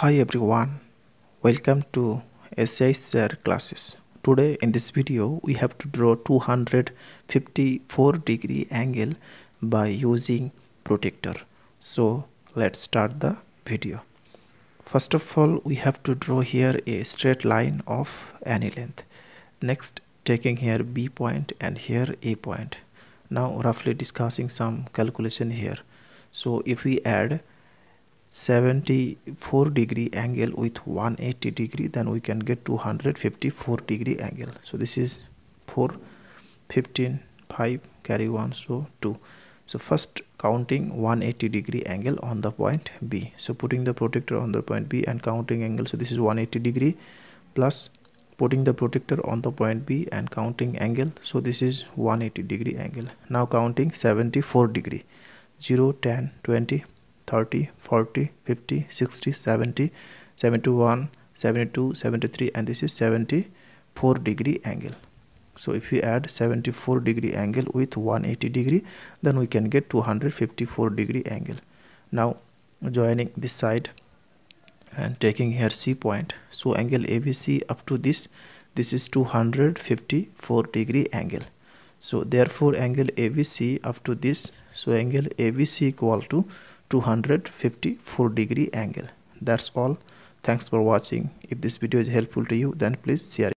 Hi everyone, welcome to shsirclasses. Today in this video we have to draw 254 degree angle by using protractor. So let's start the video. First of all, we have to draw here a straight line of any length. Next, taking here B point and here A point. Now roughly discussing some calculation here. So if we add 74 degree angle with 180 degree, then we can get 254 degree angle. So this is 4, 15, 5, carry 1, so 2. So first counting 180 degree angle on the point B. So putting the protractor on the point B and counting angle. So this is 180 degree plus putting the protractor on the point B and counting angle. So this is 180 degree angle. Now counting 74 degree. 0, 10, 20, 30, 40, 50, 60, 70, 71, 72, 73, and this is 74 degree angle. So if we add 74 degree angle with 180 degree, then we can get 254 degree angle. Now joining this side and taking here C point. So angle ABC up to this is 254 degree angle. So therefore angle ABC up to this, so angle ABC equal to 254 degree angle. That's all. Thanks for watching. If this video is helpful to you, then please share it.